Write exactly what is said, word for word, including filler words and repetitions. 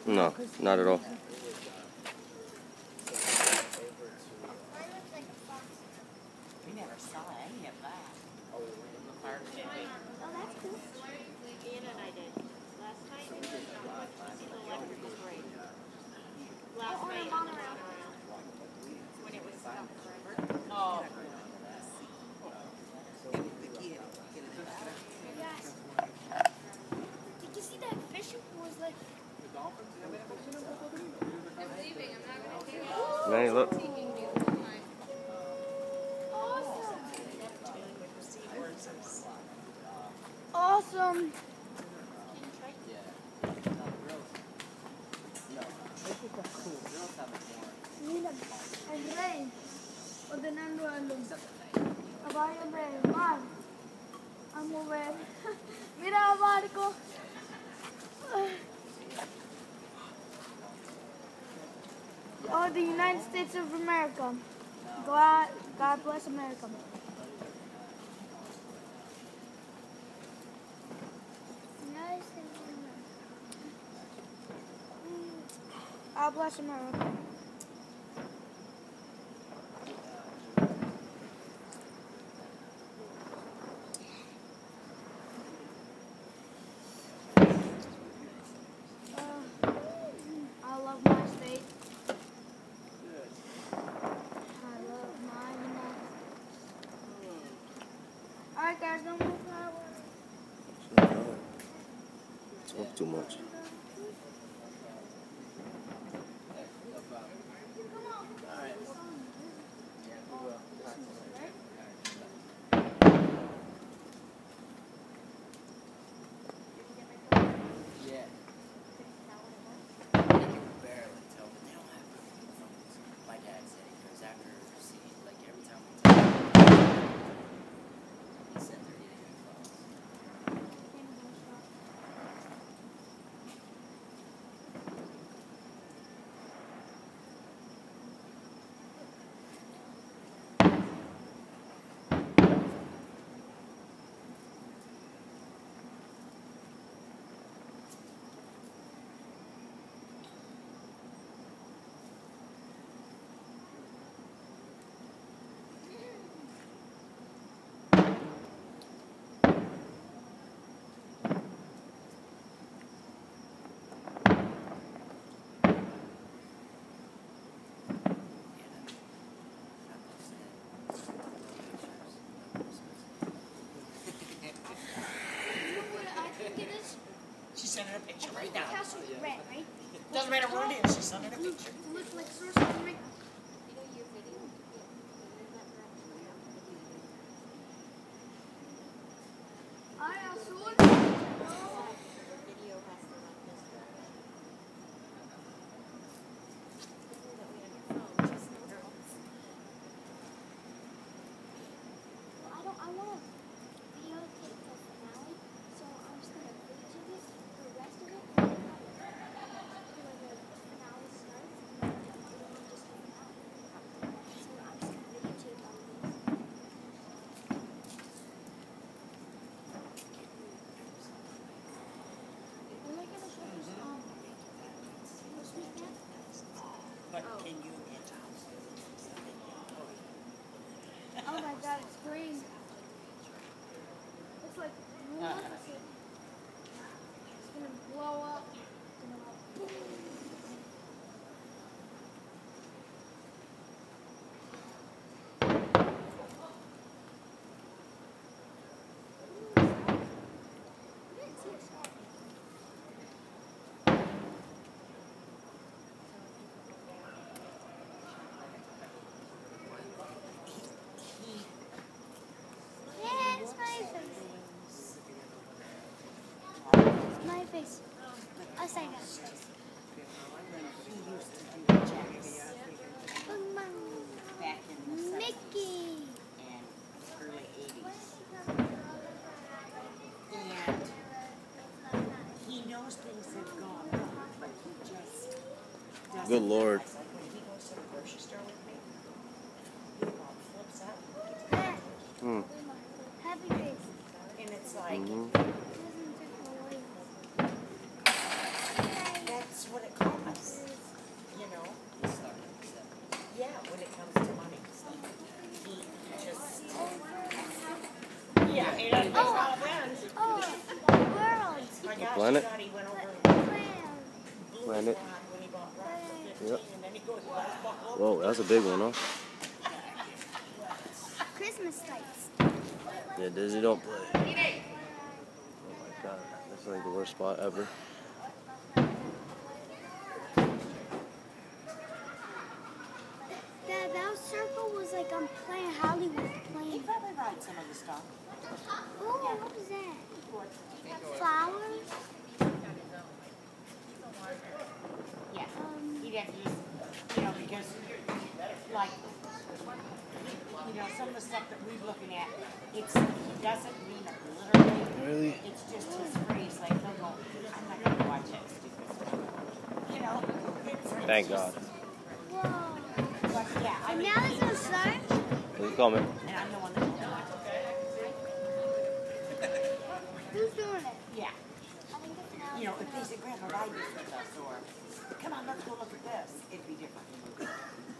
No, not at all. We never saw any of that. Oh, that's cool. Ian and I did. Last night, we went to see the electrical parade. Last Oh, on a night, monorail. when it was stopped forever. Oh. Yes. Did you see that fish who was like... I'm leaving. I'm not going to take it. Manny, look. Awesome. Mira, el rey ordenando a los caballos del mar a mover. Mira el barco. Oh, the United States of America. God, God bless America. God bless America. Uh, I love my state. I love my United States. Alright guys, no more fireworks. Talk too much. She's sending a picture right now. The castle's red, right? Doesn't matter what it is, she's sending a picture. It looks like source of America. I also want I don't I want to videotape the finale, so I'm just gonna video this the rest of it. When the finale starts, and then just the finale. So I'm just gonna videotape all of these. When are gonna show this um this weekend? But can you get Oh my god, it's green. It's like Uh-huh. it's gonna blow up. Yeah, it's my face. It's my face. Upside down. He used to do the jacks back in the seventies Mickey. and early eighties. And he knows things have gone wrong, but he just doesn't. Good Lord. It's like when he goes to the grocery store with me, he all flips out. Hmm. Happy face. And it's like, Mm-hmm. Doesn't take away. that's what it Planet. When he bought Rock for Yep. fifteen, and then he goes, buys Buffalo. Whoa, that's a big one, huh? Christmas lights. Yeah, Disney don't play. Oh my god, that's like the worst spot ever. That that circle was like I'm playing Hollywood He playing. probably rides some of the stuff. Oh, what was that? Flowers? Yeah. Um, He'd have to just, you know, because, like, you know, some of the stuff that we're looking at, it's, he doesn't mean it literally. Really? It's just his phrase, like, he'll go, I'm not going to watch that stupid stuff. You know? It's, it's Thank just- God. whoa. But, yeah, I And mean, now there's no sun? He's coming. and I'm the one that will do Who's doing it? it. Yeah. I think it's now. You know, if they said, Grandpa, ride this with us, or, come on, let's go look at this, it'd be different.